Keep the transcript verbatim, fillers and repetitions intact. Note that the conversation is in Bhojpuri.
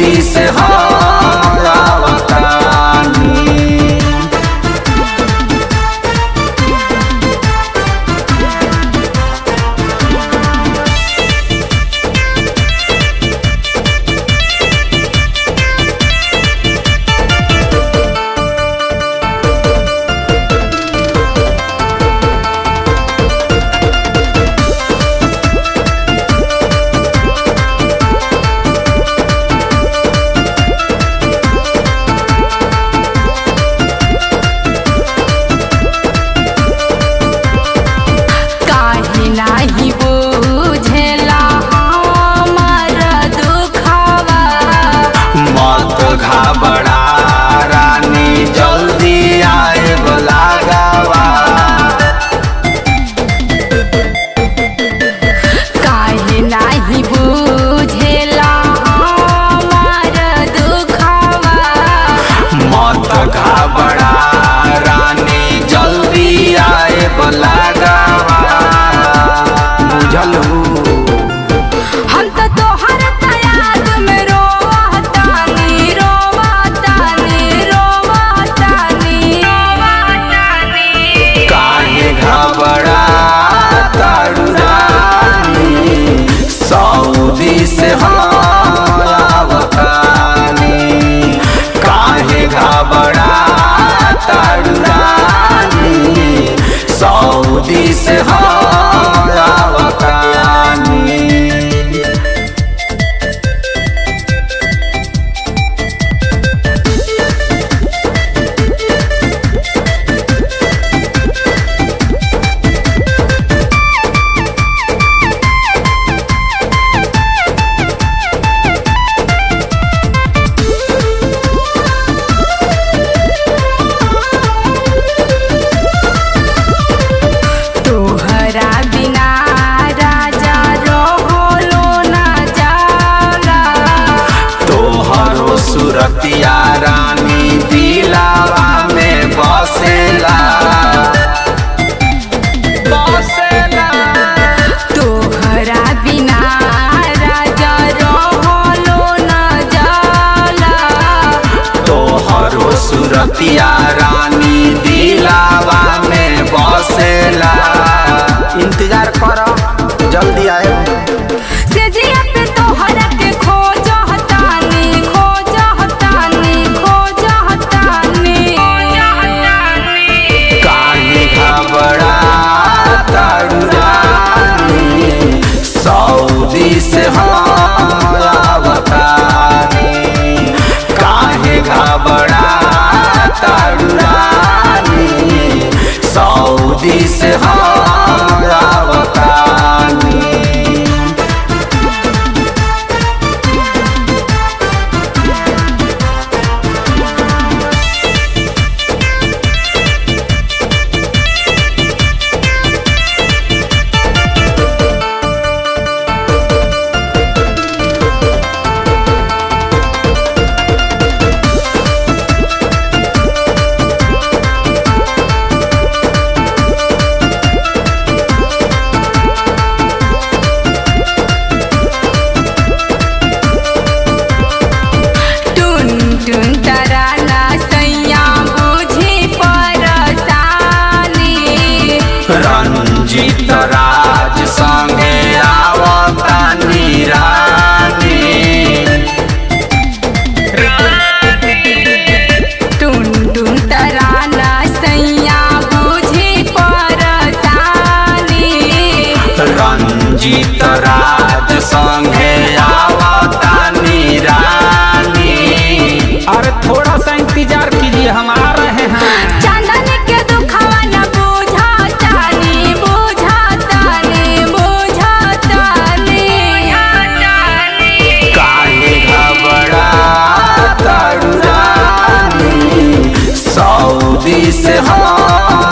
सऊदी से हम आवतानी। घबरा रानी जल्दी आए लागवा, काहे नाही बुझेला हमार दुखवा। मत घबरा रानी जल्दी आए लागवा, बुझलू। हम तो तोहर याद में रोवतानी रोवतानी रोवतानी रोवतानी। काहे घबरा तारू रानी सऊदी से हम आवतानी। काहे घबरा तारू रानी सऊदी से हम आवतानी। सुरतिया रानी दिलावा में बसेला बसेला। तोहरा बिना राजा रहलो न जाला। तोहरो सुरतिया रानी दिलावा में बसेला। इंतजार करो जल्दी आए। से जिया पे तोहरा के खोजतानी खोजतानी खोजतानी। काहे घबरा तारू रानी सऊदी से हम आवतानी। काहे घबरा तारू रानी सऊदी से हम आवतानी। रंजीत राज संगे आवतानी रानी। टुन टुन तराना सैया बुझी परसानी। रंजीत राज संगे आवतानी रानी। अरे थोड़ा सा इंतजार कीजिए हम आ रहे हैं। चांदन के दुखवा न बुझातानी बुझातानी बुझातानी। काहे घबरा तारू रानी सऊदी से हम